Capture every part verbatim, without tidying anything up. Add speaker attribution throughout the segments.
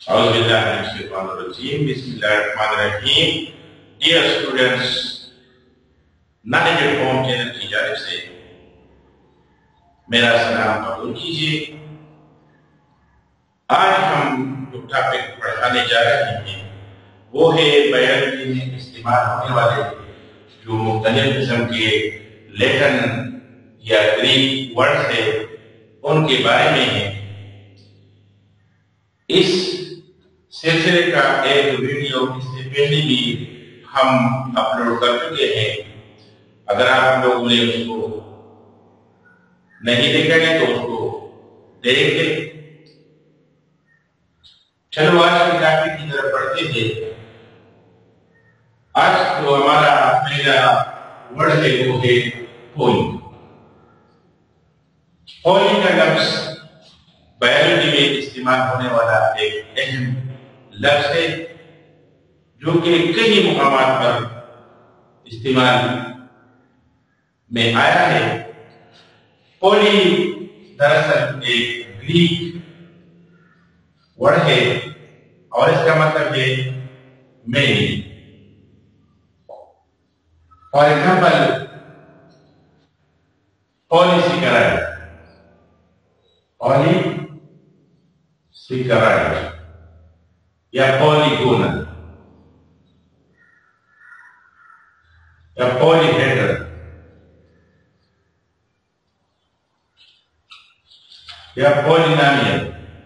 Speaker 1: أعوذ بالله من الشيطان الرجيم بسم الله الرحمن الرحيم. Dear students, knowledge at home channel کی جانب سے میرا سلام قبول کیجیے. آج ہم جو ٹاپک پڑھانے جا رہے ہیں وہ ہے بایولوجی میں استعمال ہونے والے جو مختلف قسم کے لیٹن یا گریک ورڈز ہیں ان کے بارے میں ہے. اس سلسلے کا ایک ویڈیو اس سے پہلے بھی ہم اپلوڈ کر چکے ہیں. اگر آپ لوگوں نے اس کو نہیں دیکھا ہے تو اس کو دیکھ لیں. چلو آج کی ٹاپک کی طرف پڑھتے ہیں. آج جو ہمارا پہلا ورڈ ہے وہ ہے پولی. پولی کا لفظ بایولوجی میں استعمال ہونے والا ایک اہم لفظ ہے جو کہ کئی مقامات پر استعمال میں آیا ہے. پولی دراصل ایک گریک ورڈ ہے اور اس کا مطلب ہے many. For example polysaccharide poly saccharide یا پولیگونل یا پولیہیڈرل یا پولینامیل.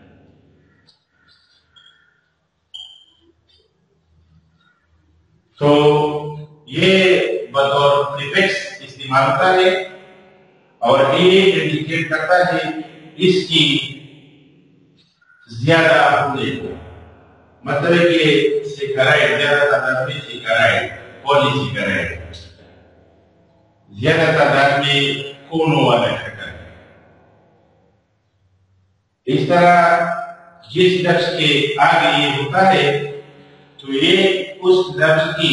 Speaker 1: تو یہ بطور پریفکس استعمال ہوتا ہے اور یہ انڈیکیٹ کرتا ہے اس کی زیادہ ہونے کو. مطلب ہے کہ سیکرائڈ زیادہ تعداد میں سیکرائڈ پولی سیکرائڈ زیادہ تعداد میں کونوں والا شکل. اس طرح جس لفظ کے آگے یہ ہوتا ہے تو یہ اس لفظ کی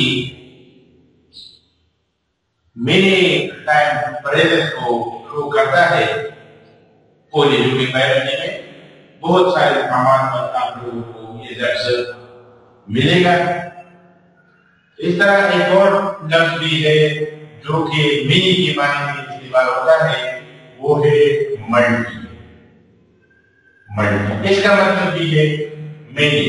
Speaker 1: مینی ٹائم پریزنس کو شو کرتا ہے. پولی جو کہ بایولوجی میں بہت سارے مقامات پر آپ لوگوں کو یہ لفظ ملے گا. اس طرح ایک اور لفظ بھی ہے جو کہ مینی کے معنی میں استعمال ہوتا ہے وہ ہے ملٹی. ملٹی اس کا مطلب بھی ہے مینی.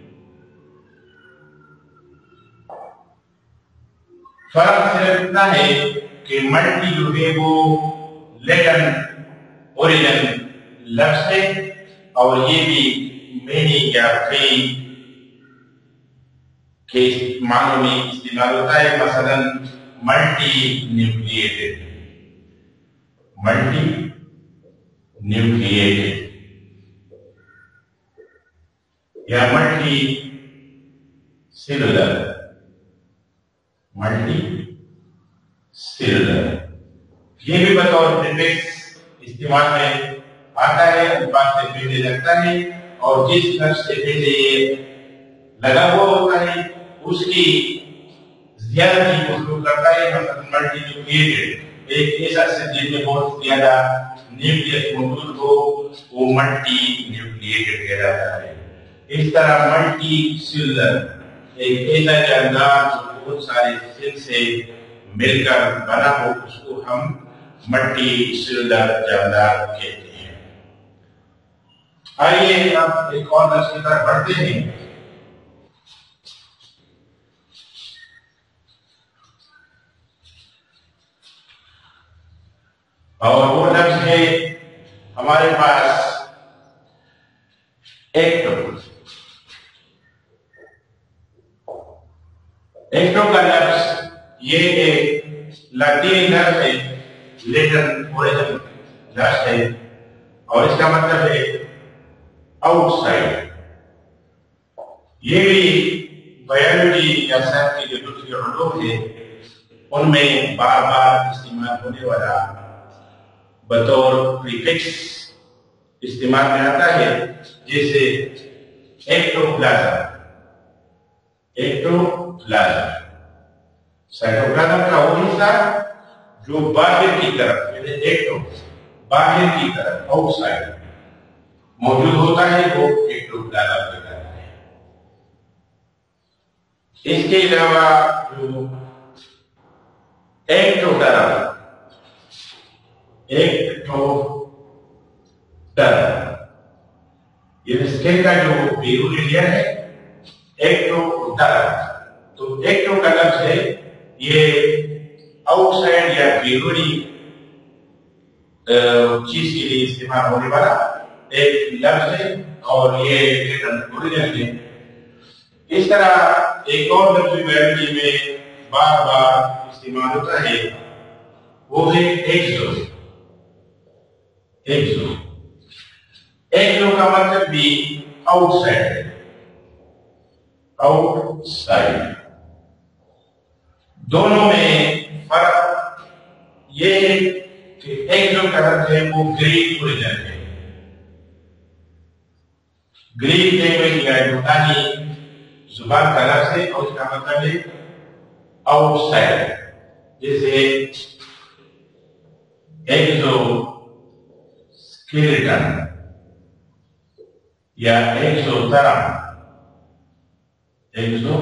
Speaker 1: فرق صرف اتنا ہے کہ ملٹی جو ہے وہ لیٹن اوریجن لفظ ہے اور یہ بھی مینی یا کئی کے معنوں میں استعمال ہوتا ہے. مثلا ملٹی نیوکلیٹڈ ملٹی نیوکلیٹڈ یا ملٹی سیلولر ملٹی سیلولر. یہ بھی بطور پریفکس استعمال میں آتا ہے. الفاظ سے پہلے لگتا ہے اور جس لفظ سے پہلے یہ لگا ہوا ہوتا ہے اس کی زیادتی کو شو کرتا ہے. مثلا ملٹی نیوکلیٹڈ ایک ایسا سبجیکٹ جس میں بہت زیادہ نیوکلیس موجود ہو وہ ملٹی نیوکلیٹڈ کہلاتا ہے. اس طرح ملٹی سیلولر ایک ایسا جاندار جو بہت سارے سیل سے مل کر بنا ہو اس کو ہم ملٹی سیلولر جاندار کہتے ہیں. آئیے اب ایک اور لفظ کی طرف بڑھتے ہیں. اور وہ لفظ ہے ہمارے پاس ایکٹو. ایکٹو کا لفظ یہ ایک لاطینی لفظ ہے لیٹن اوریجن لفظ ہے اور اس کا مطلب ہے آؤٹ سائڈ. یہ بھی بایولوجی یا سائنس کے جو دوسرے علوم ہیں ان میں بار بار استعمال ہونے والا بطور پریفکس استعمال میں آتا ہے. جیسے ایکٹوپلازم ایکٹوپلازم سائٹوپلازم کا وہ حصہ جو باہر کی طرف یعنی ایکٹو باہر کی طرف آؤٹ سائڈ موجود ہوتا ہے وہ ایکٹوپلازم کہلاتا ہے. اس کے علاوہ جو ایکٹوٹرم ایکٹوٹرم یہ اسکن کا جو بیرونی لیئر ہے ایکٹوٹرم، تو ایکٹو کا لفظ ہے یہ آؤٹ سائڈ یا بیرونی چیز کے لیے استعمال ہونے والا ایک لفظ ہے اور یہ اوریجن ہے۔ اس طرح ایک اور لفظ بایولوجی میں بار بار استعمال ہوتا ہے وہ ہے ایکزو۔ ایکزو ایکزو کا مطلب بھی آؤٹ سائڈ ہے، آؤٹ سائڈ۔ دونوں میں فرق یہ ہے کہ ایکزو کا لفظ ہے وہ گریک اوریجن ہے، گریک لینگویج یا یونانی زبان کا لفظ ہے اور اس کا مطلب ہے آؤٹ سائڈ، جیسے ایکزو اسکیلیٹن یا exo therm, exo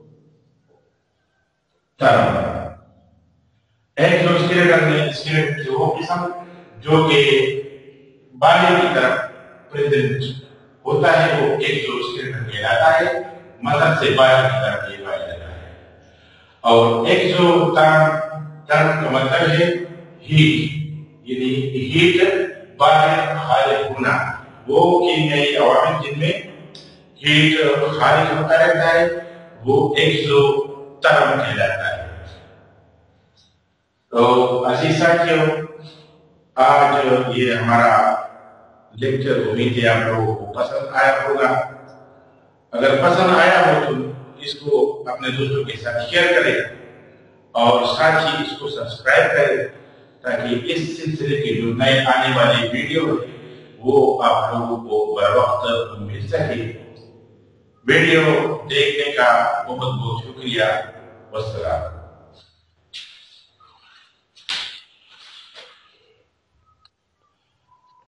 Speaker 1: therm. Exo skeleton میں اسکیلیٹن کی وہ قسم جو کہ باہر کی طرف پریزنٹ ہوتا ہے وہ ایکزو اسکیلیٹن کہلاتا ہے، مدد سے باہر کی طرف یہ پایا جاتا ہے۔ اور ایکزو ترم ترم کا مطلب ہے ہیٹ، یعنی ہیٹ باہر خارج ہونا، وہ کیمیائی عوامل جن میں ہیٹ خارج ہوتا رہتا ہے وہ ایکزو ترم کہلاتا ہے۔ تو عزیز ساتھیوں، آج یہ ہمارا لیکچر امید ہے آپ لوگوں کو پسند آیا ہوگا۔ اگر پسند آیا ہو تو اس کو اپنے دوستوں کے ساتھ شیئر کریں اور ساتھ ہی اس کو سبسکرائب کریں تاکہ اس سلسلے کے جو نئے آنے والے ویڈیو ہیں وہ آپ لوگوں کو بر وقت مل سکے۔ ویڈیو دیکھنے کا بہت بہت شکریہ، والسلام۔